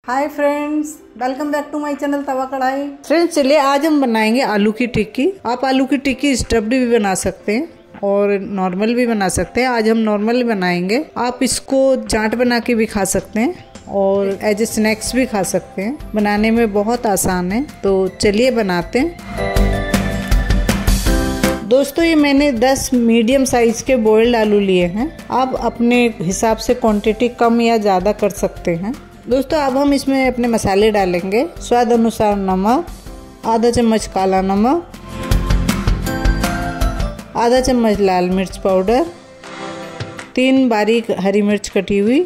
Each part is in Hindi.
Hi friends, welcome back to my channel Tawa Kadhai. Friends चलिए आज हम बनाएंगे आलू की टिक्की। आप आलू की टिक्की स्टफ्ड भी बना सकते हैं और नॉर्मल भी बना सकते हैं। आज हम नॉर्मल बनाएंगे। आप इसको चाट बना के भी खा सकते हैं और एज ए स्नैक्स भी खा सकते हैं। बनाने में बहुत आसान है, तो चलिए बनाते हैं। दोस्तों ये मैंने 10 मीडियम साइज के बॉइल्ड आलू लिए हैं। आप अपने हिसाब से क्वांटिटी कम या ज़्यादा कर सकते हैं। दोस्तों अब हम इसमें अपने मसाले डालेंगे। स्वाद अनुसार नमक, आधा चम्मच काला नमक, आधा चम्मच लाल मिर्च पाउडर, 3 बारीक हरी मिर्च कटी हुई,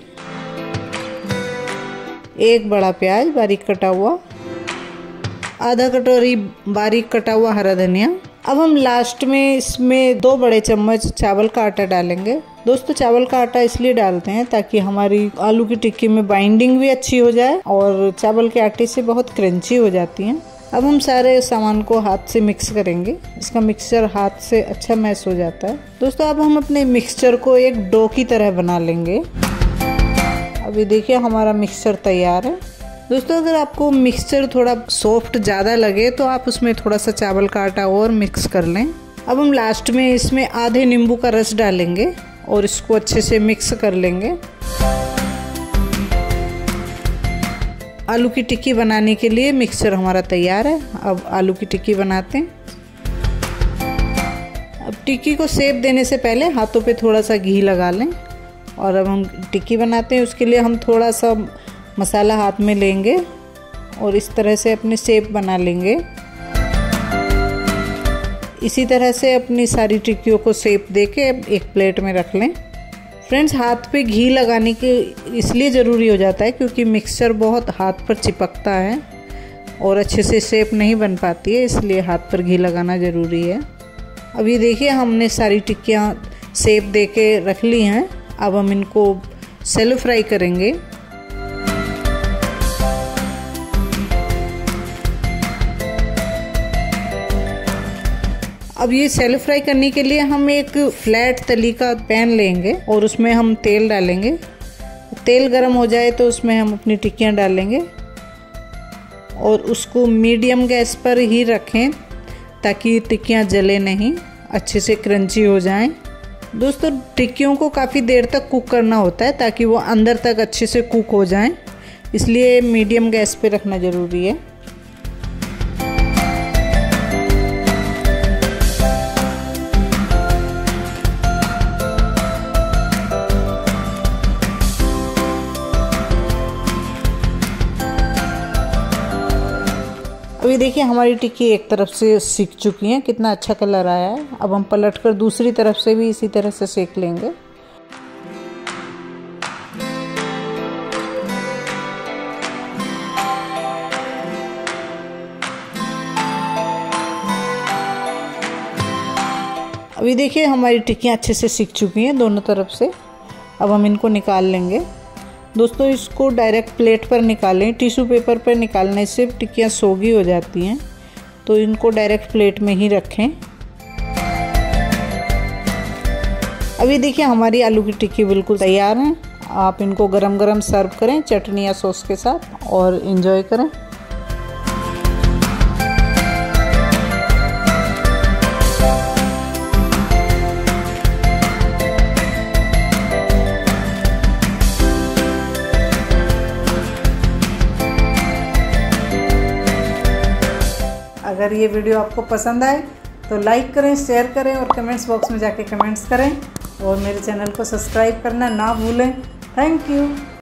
1 बड़ा प्याज बारीक कटा हुआ, आधा कटोरी बारीक कटा हुआ हरा धनिया। अब हम लास्ट में इसमें 2 बड़े चम्मच चावल का आटा डालेंगे। दोस्तों चावल का आटा इसलिए डालते हैं ताकि हमारी आलू की टिक्की में बाइंडिंग भी अच्छी हो जाए और चावल के आटे से बहुत क्रंची हो जाती हैं। अब हम सारे सामान को हाथ से मिक्स करेंगे। इसका मिक्सचर हाथ से अच्छा मैश हो जाता है। दोस्तों अब हम अपने मिक्सचर को एक डो की तरह बना लेंगे। अभी देखिए हमारा मिक्सचर तैयार है। दोस्तों अगर आपको मिक्सचर थोड़ा सॉफ्ट ज़्यादा लगे तो आप उसमें थोड़ा सा चावल का आटा और मिक्स कर लें। अब हम लास्ट में इसमें आधे नींबू का रस डालेंगे और इसको अच्छे से मिक्स कर लेंगे। आलू की टिक्की बनाने के लिए मिक्सचर हमारा तैयार है। अब आलू की टिक्की बनाते हैं। अब टिक्की को शेप देने से पहले हाथों पे थोड़ा सा घी लगा लें और अब हम टिक्की बनाते हैं। उसके लिए हम थोड़ा सा मसाला हाथ में लेंगे और इस तरह से अपनी शेप बना लेंगे। इसी तरह से अपनी सारी टिक्कियों को शेप देके एक प्लेट में रख लें। फ्रेंड्स हाथ पे घी लगाने के इसलिए ज़रूरी हो जाता है क्योंकि मिक्सचर बहुत हाथ पर चिपकता है और अच्छे से शेप नहीं बन पाती है, इसलिए हाथ पर घी लगाना ज़रूरी है। अब ये देखिए हमने सारी टिक्कियाँ शेप देके रख ली हैं। अब हम इनको सेलो फ्राई करेंगे। अब ये सेलो फ्राई करने के लिए हम एक फ्लैट तली का पैन लेंगे और उसमें हम तेल डालेंगे। तेल गर्म हो जाए तो उसमें हम अपनी टिक्कियाँ डालेंगे और उसको मीडियम गैस पर ही रखें ताकि टिक्कियाँ जले नहीं, अच्छे से क्रंची हो जाएं। दोस्तों टिक्कियों को काफ़ी देर तक कुक करना होता है ताकि वो अंदर तक अच्छे से कुक हो जाएं, इसलिए मीडियम गैस पे रखना ज़रूरी है। अभी देखिए हमारी टिक्की एक तरफ से सिक चुकी है, कितना अच्छा कलर आया है। अब हम पलटकर दूसरी तरफ से भी इसी तरह से सेक लेंगे। अभी देखिए हमारी टिक्कियाँ अच्छे से सिक चुकी हैं दोनों तरफ से। अब हम इनको निकाल लेंगे। दोस्तों इसको डायरेक्ट प्लेट पर निकालें। टिश्यू पेपर पर निकालने से टिक्कियाँ सोगी हो जाती हैं, तो इनको डायरेक्ट प्लेट में ही रखें। अभी देखिए हमारी आलू की टिक्की बिल्कुल तैयार है। आप इनको गरम गरम सर्व करें चटनी या सॉस के साथ और एंजॉय करें। अगर ये वीडियो आपको पसंद आए तो लाइक करें, शेयर करें और कमेंट्स बॉक्स में जाके कमेंट्स करें और मेरे चैनल को सब्सक्राइब करना ना भूलें। Thank you.